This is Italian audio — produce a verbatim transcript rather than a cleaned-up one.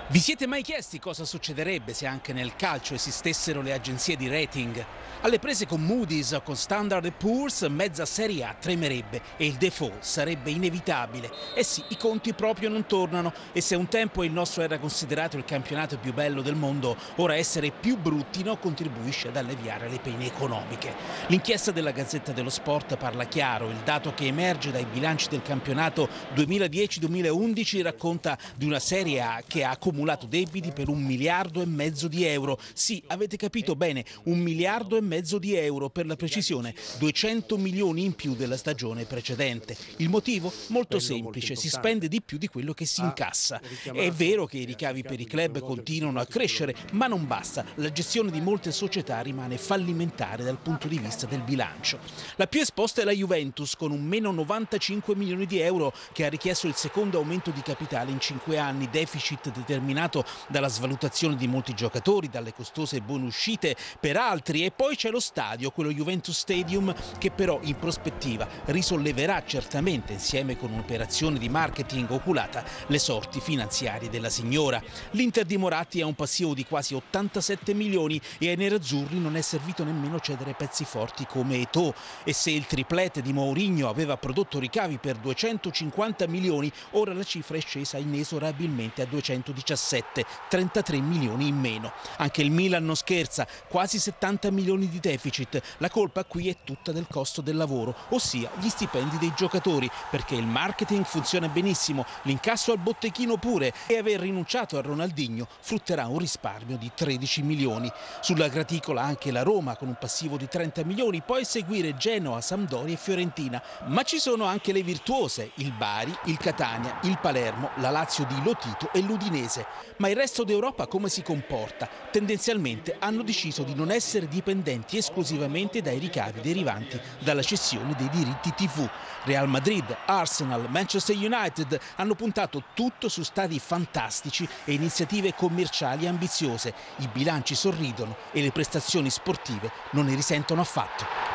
Vi siete mai chiesti cosa succederebbe se anche nel calcio esistessero le agenzie di rating? Alle prese con Moody's o con Standard and Poor's, mezza Serie A tremerebbe e il default sarebbe inevitabile. Eh sì, i conti proprio non tornano e se un tempo il nostro era considerato il campionato più bello del mondo, ora essere più brutti non contribuisce ad alleviare le pene economiche. L'inchiesta della Gazzetta dello Sport parla chiaro, il dato che emerge dai bilanci del campionato duemiladieci duemilaundici racconta di una Serie A che ha accumulato debiti per un miliardo e mezzo di euro. Sì, avete capito bene, un miliardo e mezzo di euro, per la precisione, duecento milioni in più della stagione precedente. Il motivo? Molto semplice, si spende di più di quello che si incassa. È vero che i ricavi per i club continuano a crescere, ma non basta. La gestione di molte società rimane fallimentare dal punto di vista del bilancio. La più esposta è la Juventus, con un meno novantacinque milioni di euro, che ha richiesto il secondo aumento di capitale in cinque anni, deficit determinato dalla svalutazione di molti giocatori, dalle costose buonuscite per altri, e poi c'è lo stadio, quello Juventus Stadium, che però in prospettiva risolleverà certamente, insieme con un'operazione di marketing oculata, le sorti finanziarie della signora. L'Inter di Moratti ha un passivo di quasi ottantasette milioni e ai nerazzurri non è servito nemmeno cedere pezzi forti come Eto'o, e se il triplete di Mourinho aveva prodotto ricavi per duecentocinquanta milioni, ora la cifra è scesa inesorabilmente a duecentodiciassette, trentatré milioni in meno. Anche il Milan non scherza, quasi settanta milioni di deficit. La colpa qui è tutta del costo del lavoro, ossia gli stipendi dei giocatori, perché il marketing funziona benissimo, l'incasso al botteghino pure, e aver rinunciato a Ronaldinho frutterà un risparmio di tredici milioni. Sulla graticola anche la Roma con un passivo di trenta milioni, poi seguire Genoa, Sampdoria e Fiorentina. Ma ci sono anche le virtuose, il Bari, il Catania, il Palermo, la Lazio di Lotito e l'Udinese. Ma il resto d'Europa come si comporta? Tendenzialmente hanno deciso di non essere dipendenti esclusivamente dai ricavi derivanti dalla cessione dei diritti tivù. Real Madrid, Arsenal, Manchester United hanno puntato tutto su stadi fantastici e iniziative commerciali ambiziose. I bilanci sorridono e le prestazioni sportive non ne risentono affatto.